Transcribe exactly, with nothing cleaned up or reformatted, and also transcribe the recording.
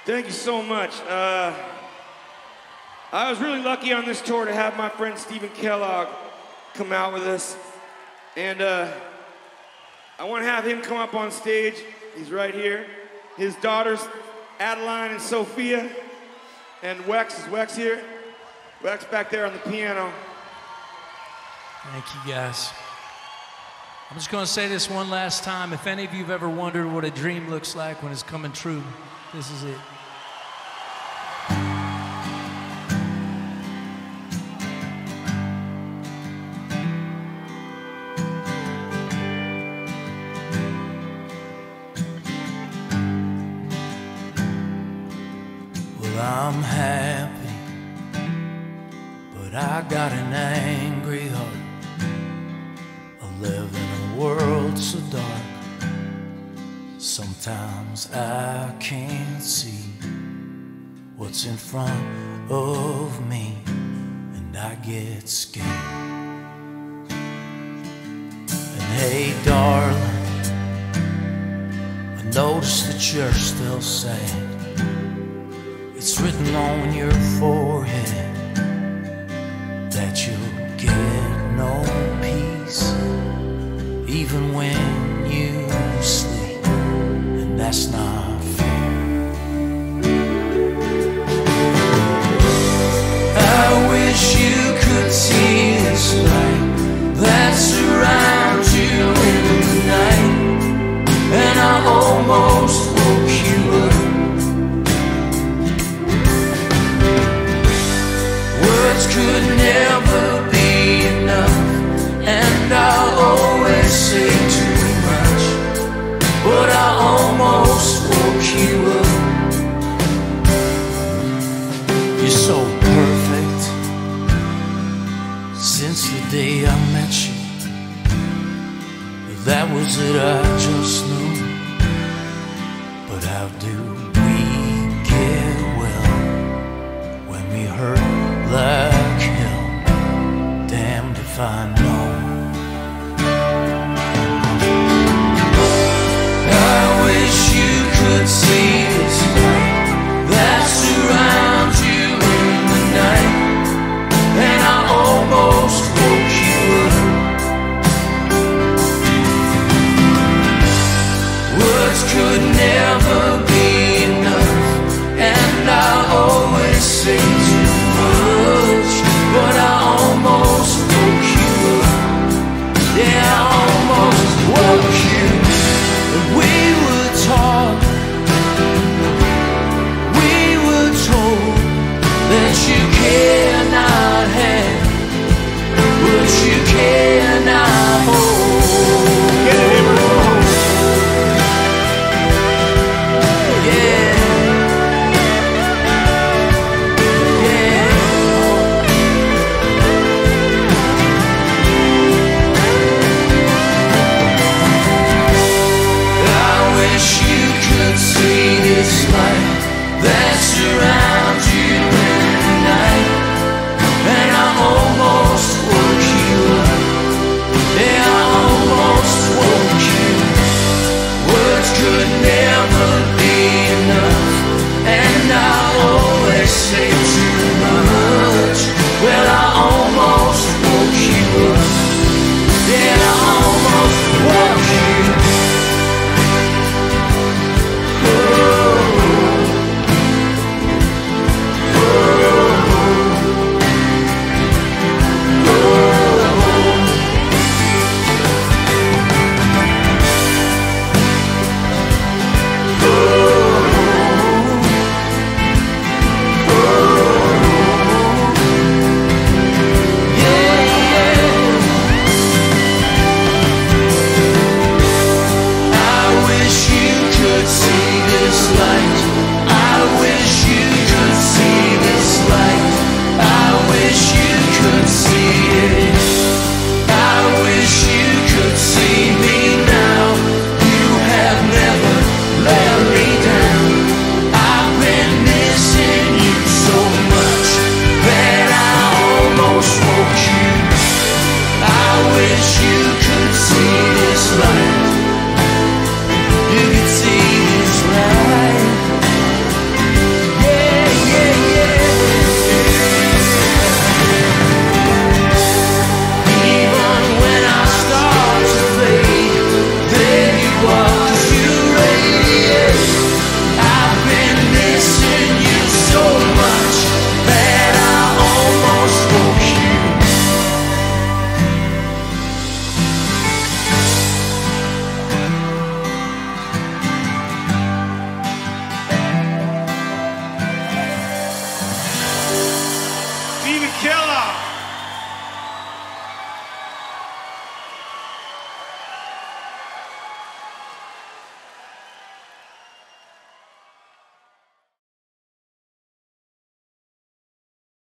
Thank you so much. Uh, I was really lucky on this tour to have my friend Stephen Kellogg come out with us. And uh, I want to have him come up on stage. He's right here. His daughters, Adeline and Sophia. And Wex, is Wex here? Wex back there on the piano. Thank you, guys. I'm just going to say this one last time. If any of you have ever wondered what a dream looks like when it's coming true, this is it. Well, I'm happy, but I got an angry heart. I live in a world so dark, sometimes I can't see what's in front of me, and I get scared. And hey, darling, I notice that you're still sad. It's written on your forehead that you'll get no peace even when you sleep, and that's not fair. I wish you could see this light that surrounds you in the night, and I almost woke you up. Words could never be enough, and I'll always say too much, but I almost woke you up. You're so perfect since the day I met you. If that was it, I just knew. But how do we get well when we hurt like hell? Damned if I know. I wish you could see this light that surrounds you in the night, and I almost woke you up. Words could never be enough, and I'll always say